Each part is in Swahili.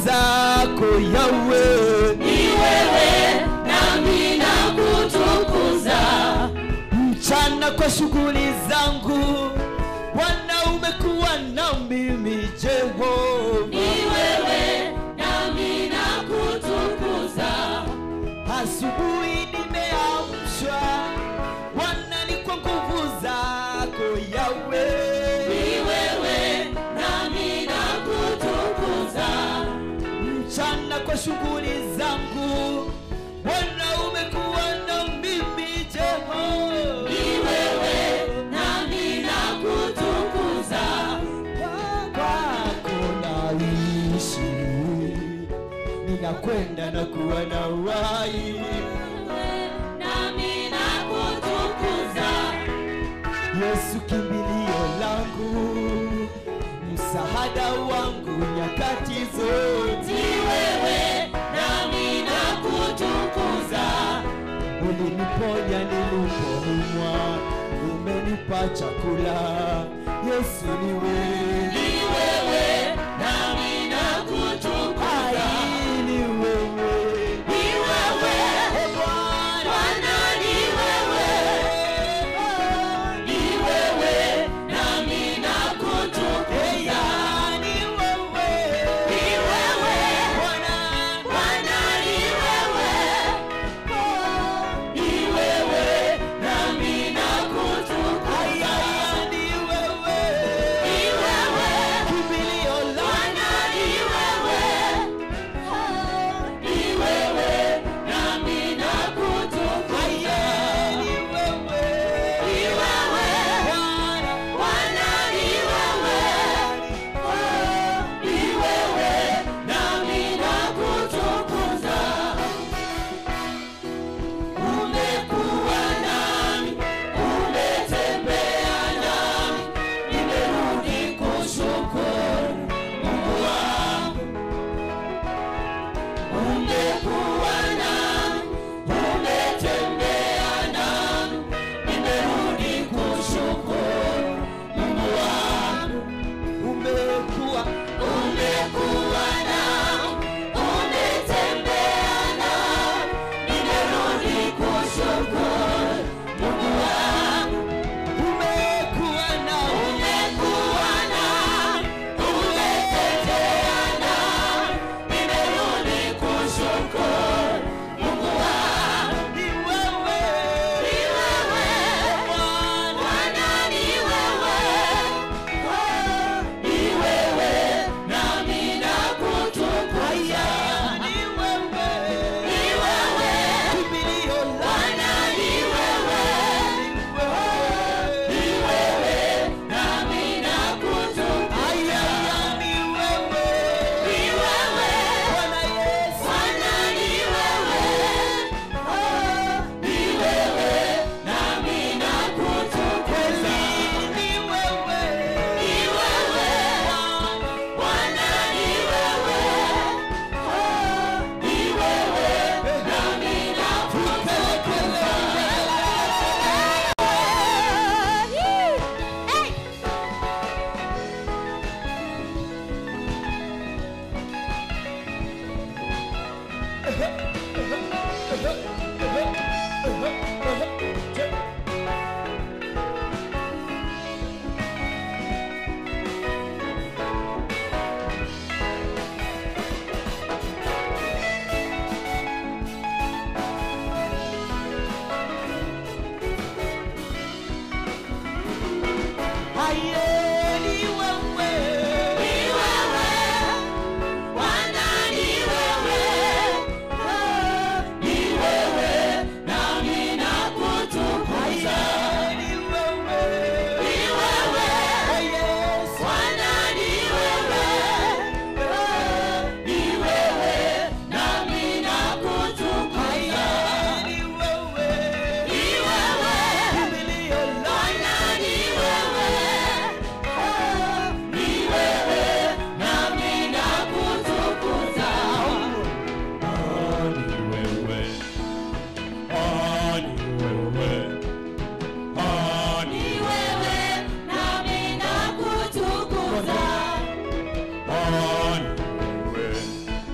zako Yahweh. Ni wewe nami nakutukuza. Mchana kwa shughuli zangu Bwana umekuwa na mimi Jehova. Ni wewe nami nakutukuza. Asubuhi nimeamshwa Bwana ni kwa nguvu zako Yahweh. Ni wewe nami nakutukuza. Mchana kwa shughuli zangu Bwana umekuwa na mimi Jehova. Ni wewe nami nakutukuza. Kwako naishi, ninakwenda na kuwa na uhai. Nami nakutukuza. Yesu kimbilio langu, msaada wangu nyakati zote. Ni wewe nami nakutukuza. Uliniponya nilipoumwa, umenipa chakula. Yesu ni wewe. Ni wewe nami nakutukuza. Ni wewe. Ni wewe Bwana, ni wewe. Ni wewe nami nakutukuza. Ni wewe. Ni wewe Bwana, ni wewe. Ni wewe nami nakutukuza. Ni wewe. Ni wewe Kimbilio Bwana, ni wewe. Ni wewe nami nakutukuza. Ni wewe. Ni wewe Bwana, ni wewe. Ni wewe nami nakutukuza. Umekuwa nami, umetembea nami, nimerudi kushukuru Mungu wangu. Umekuwa nami, umetembea nami, nimerudi kushukuru Mungu wangu. Umekuwa Umekuwa nami, umetembea nami, nimerudi kushukuru Mungu wangu. umekuwa na Umekuwa nami, umetembea nami, nimerudi kushukuru Mungu wangu. ni wewe. Ni wewe Bwana, ni wewe. Ni wewe nami nakutukuza. Ni wewe. Ni wewe Kimbilio Bwana, ni wewe. Ni wewe nami nakutukuza. Ni wewe. Ni wewe Bwana Yesu. Bwana, ni wewe. Ni wewe nami nakutukuza. Ni wewe. Ni wewe Bwana, ni wewe. Ni wewe nami nakutukuza. Ni wewe. Ni wewe Bwana, ni wewe. Ni wewe nami nakutukuza. Ni wewe. Ni wewe Yesu. Bwana, ni wewe. Ni wewe nami nakutukuza. Ni wewe. Ni wewe Kimbilio Bwana, ni wewe. Ni wewe nami nakutukuza. Ni wewe nami nakutukuza.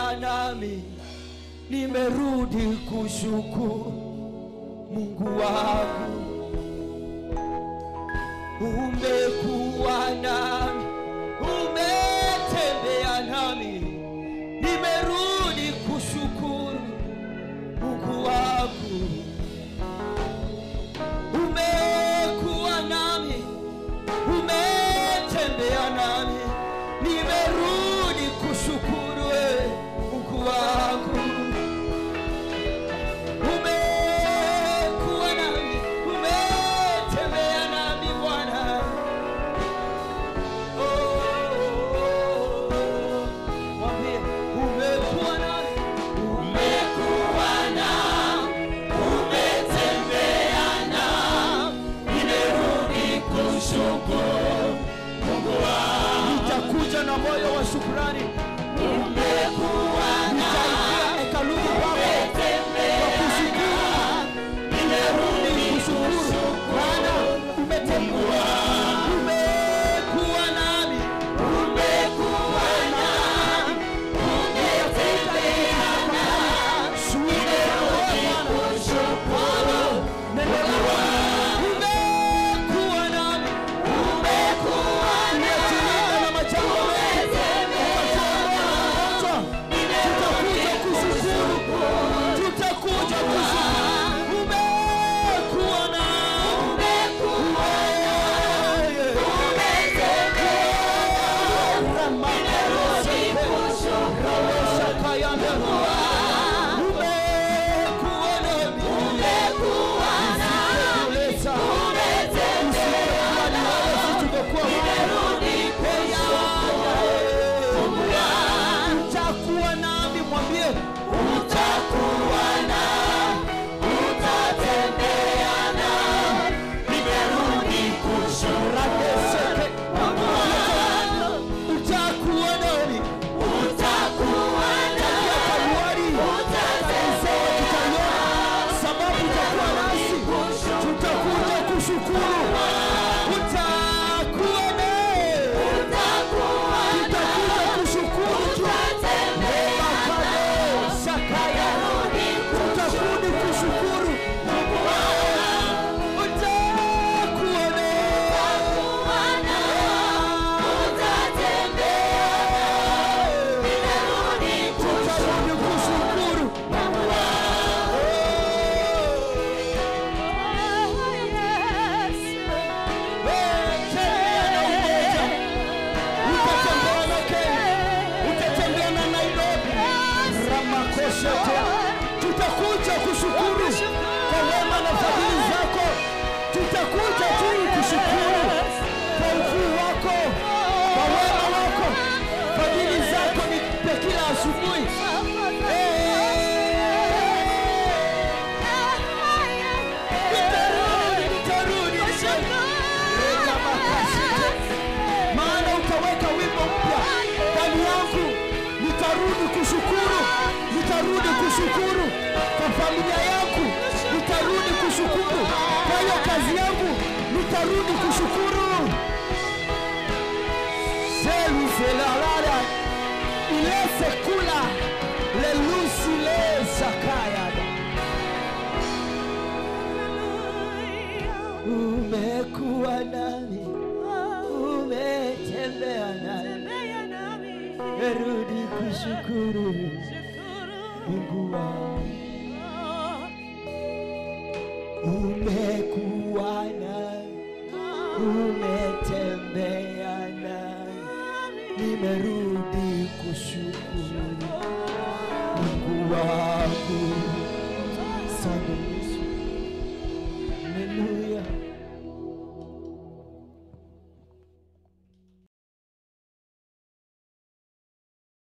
umekuwa nami, nimerudi kushukuru Mungu wangu. Umekuwa nami, umetembea nami, nimerudi kushukuru Mungu wangu. Umekuwa nami, umetembea nami, nimerudi kushukuru Mungu wangu. Umekuwa nami, umetembea nami Bwana. Mwambie umekuwa nami, Umekuwa nami, umetembea nami, nimerudi kushukuru Mungu wangu. nitakuja na moyo wa shukrani. Umekuwa Nitaingia nami, hekaluni pako umetembea kwa kushukuru. nami, nimerudi kushukuru Bwana, umetembea. Umekuwa nami, Umekuwa nami, umetembea nami, nimerudi kushukuru neno lako. Umekuwa nami, Umekuwa umetulinda na nami, majambo mengi. Tutakuja kushukuru, tutakuja kushukuru. Umekuwa nami, umekuwa nami, nimerudi kushukuru umekuwa nami, umekuwa nami, umetembea nami, nimerudi utakuwa nami, mwambie utakuwa nami, utatembea nami, nimerudi kushukuru utakuwa nami, utakuwa nami, sababu utakuwa nasi, tutakuja kushukuru. Utakuwa nami, tutakuja kushukuru. Sakaya, tutarudi kushukuru. Utakuwa nami, tutarudi kushukuru. Utatembea na Kenya, utatembea na Nairobi, Ramakosha. Tutakuja kushukuru kwa wema na fadhili zako. Tutakuja tu kushukuru kwa ukuu wako, kwa wema wako. Fadhili zako ni kila asubuhi. Nitarudi Reka makasi. Maana utaweka wimbo mpya ndani yangu. Nitarudi kushukuru, nitarudi kushukuru kwa familia yangu, nitarudi kushukuru kwa hiyo kazi yangu, nitarudi kushukuru. Selu selalala ilese kula lelusi le sakaya. Umekuwa nami, umetembea nami, merudi kushukuru Mungu wangu. Umekuwa nami, umetembea nami, nimerudi kushukuru Mungu wangu. Asante.